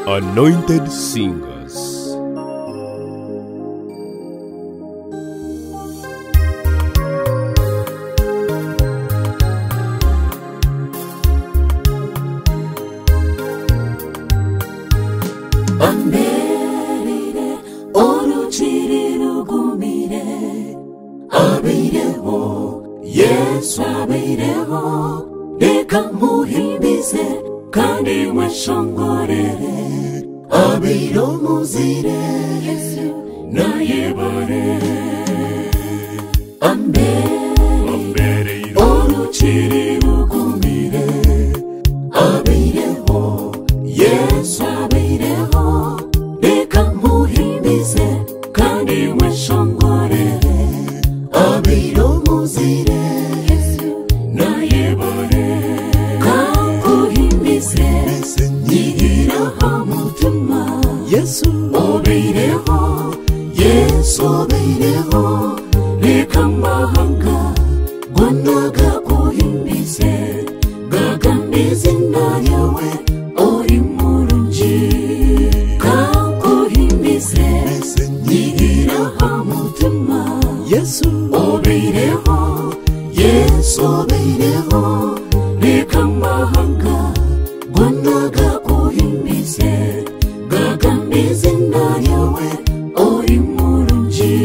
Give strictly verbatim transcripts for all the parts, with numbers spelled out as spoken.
Anointed Singers. Amberire oruchiri rugumire Obireho Yesu Obireho Deka muhimbize kandi mweshongorere Obiro muzire Yesu na yebare Amberire oruchiri rugumire Obireho Yesu Obireho Deka muhimbize kandi mweshongorere Obiro muzire Yesu na yebare Kakuhimbize Nyigira hamutuma Yesu Obireho Yesu Obireho Deka mahanga Gwonaga kuhimbize Gagambize na yawe Ori murunji Kakuhimbize Nyigira hamutuma Yesu Obireho Yesu Obireho Deka mahanga Gwonaga kuhimbize Gagambize na yawe Ori murunji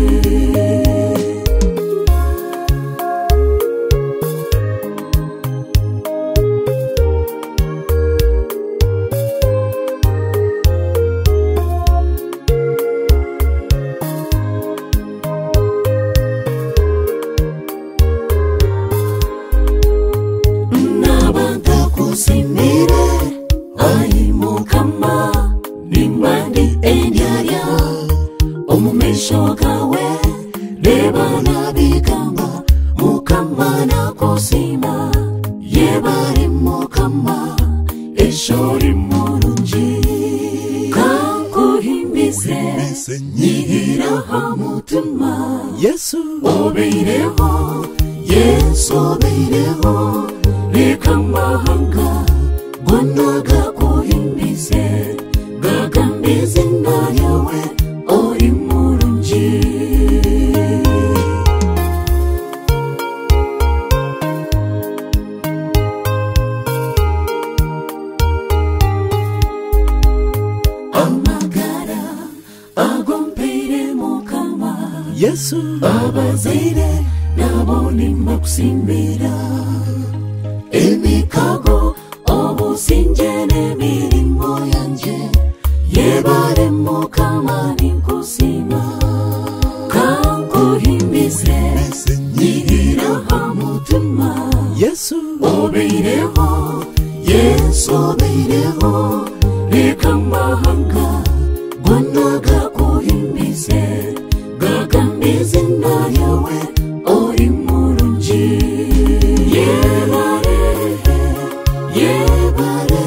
Simire ai mukama nimandi enyaria omumesho gawe leba na bigamba mukama na kusima yebari mukama eshori murunji kakuhimbize nyigira hamutuma Yesu Obireho Yesu Obireho Deka mahanga Gwonaga kuhimbize Gagambize na yawe Ori murunji Amagara Agompeire mukama Yesu Abazire Naboni makusimbira Emikago obusinjene mirimo yanje Yebare mukama ninkusima Kankuhimbize Nyigira hamutuma Yesu Obireho Yesu Obireho Deka mahanga Gwonaga kuhimbize Gagambize na yawe Ori murunji Yebare Yebare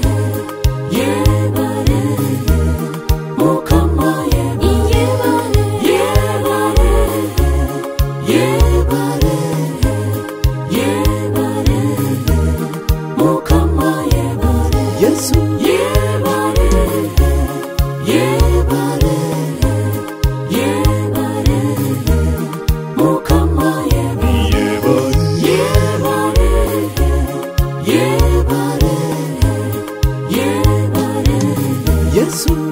Yebare Mukama yebare Yebare Yebare Yebare Mukama yebare Yesu Yebare Yebare Yebare Mukama yebare Yebare Yebare Yebare Yesu